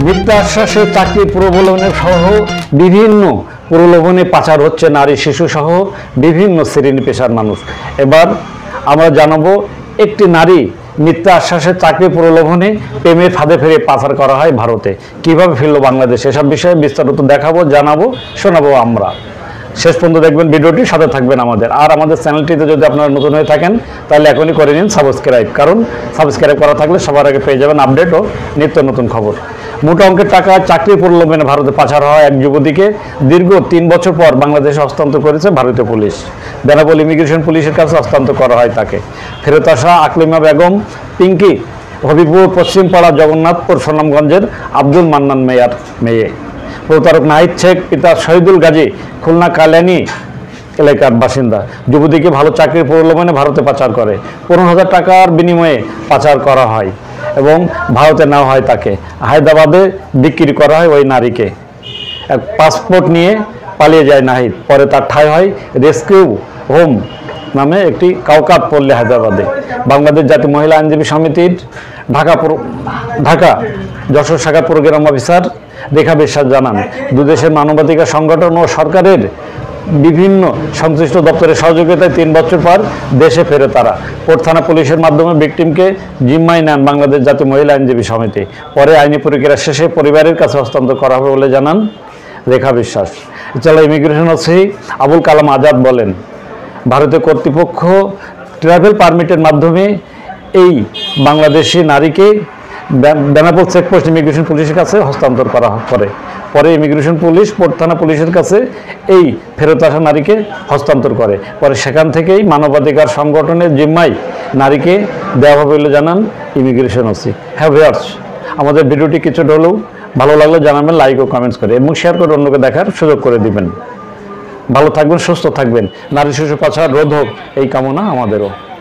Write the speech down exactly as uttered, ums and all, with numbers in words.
মিথ্যা আশ্বাসে চাকরি প্রলোভনে সহ বিভিন্ন প্রলোভনে পাচার হচ্ছে নারী শিশু সহ বিভিন্ন শ্রেণী পেশার মানুষ। এবার আমরা জানাবো একটি নারী মিথ্যা আশ্বাসে চাকরি প্রলোভনে প্রেমের ফাঁদে ফেরে পাচার করা হয় ভারতে, কিভাবে ফিরল বাংলাদেশ, এসব বিষয়ে বিস্তারিত দেখাবো, জানাবো, শোনাবো আমরা। শেষ পর্যন্ত দেখবেন ভিডিওটি, সাথে থাকবেন আমাদের। আর আমাদের চ্যানেলটিতে যদি আপনারা নতুন হয়ে থাকেন তাহলে এখনই করে নিন সাবস্ক্রাইব, কারণ সাবস্ক্রাইব করা থাকলে সবার আগে পেয়ে যাবেন আপডেট ও নিত্য নতুন খবর। মোটা অঙ্কের টাকা চাকরি প্রলোভনে ভারতে পাচার হওয়া এক যুবতীকে দীর্ঘ তিন বছর পর বাংলাদেশে হস্তান্তর করেছে ভারতীয় পুলিশ। বেনাপোল ইমিগ্রেশন পুলিশের কাছে হস্তান্তর করা হয় তাকে। ফেরত আসা আকলিমা বেগম পিঙ্কি হবিপুর পশ্চিমপাড়া জগন্নাথপুর সুনামগঞ্জের আব্দুল মান্নান মেয়ার মেয়ে। প্রতারক নাহিদ শেখ পিতা শহীদুল গাজী খুলনা কালানি এলাকার বাসিন্দা। যুবতীকে ভালো চাকরির প্রলোভনে ভারতে পাচার করে। পনেরো হাজার টাকার বিনিময়ে পাচার করা হয় এবং ভারতে নেওয়া হয় তাকে। হায়দ্রাবাদে বিক্রি করা হয় ওই নারীকে। এক পাসপোর্ট নিয়ে পালিয়ে যায় নাহিদ। পরে তার ঠাঁই হয় রেস্কিউ হোম নামে একটি কাউকাত পল্লী হায়দ্রাবাদে। বাংলাদেশ জাতীয় মহিলা আইনজীবী সমিতির ঢাকা ঢাকা যশোর শাখার প্রোগ্রাম অফিসার রেখা বিশ্বাস জানান, দুদেশের মানবাধিকার সংগঠন ও সরকারের বিভিন্ন সংশ্লিষ্ট দপ্তরের সহযোগিতায় তিন বছর পর দেশে ফেরে তারা। কোর্ট থানা পুলিশের মাধ্যমে ভিকটিমকে জিম্মায় নেন বাংলাদেশ জাতীয় মহিলা আইনজীবী সমিতি। পরে আইনি প্রক্রিয়া শেষে পরিবারের কাছে হস্তান্তর করা হবে বলে জানান রেখা বিশ্বাস। জেলা ইমিগ্রেশন ওসি আবুল কালাম আজাদ বলেন, ভারতীয় কর্তৃপক্ষ ট্রাভেল পারমিটের মাধ্যমে এই বাংলাদেশি নারীকে বেনাপোল চেকপোস্ট ইমিগ্রেশন পুলিশের কাছে হস্তান্তর করা করে। পরে ইমিগ্রেশন পুলিশ কোর্ট থানা পুলিশের কাছে এই ফেরত আসা নারীকে হস্তান্তর করে। পরে সেখান থেকেই মানবাধিকার সংগঠনের জিম্মায় নারীকে দেওয়া হবে বলে জানান ইমিগ্রেশন ওসি। হ্যাঁ ভিউয়ার্স, আমাদের ভিডিওটি কিছুটা হলেও ভালো লাগলে জানাবেন লাইক ও কমেন্টস করে, এবং শেয়ার করে অন্যকে দেখার সুযোগ করে দিবেন। ভালো থাকবেন, সুস্থ থাকবেন। নারী শিশু পাচার রোধ হোক এই কামনা আমাদেরও।